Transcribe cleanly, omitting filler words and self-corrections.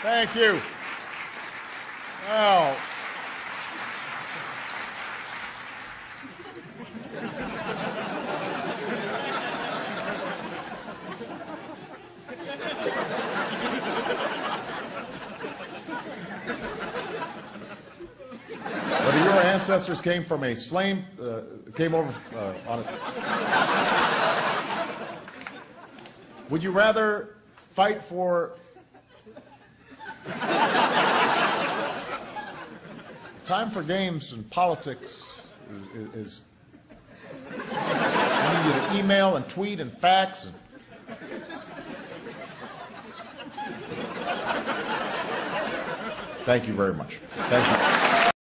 Thank you. Now, whether your ancestors came from a slave, came over on a... Would you rather fight for... Time for games and politics is I need you to email and tweet and fax and... Thank you very much. Thank you.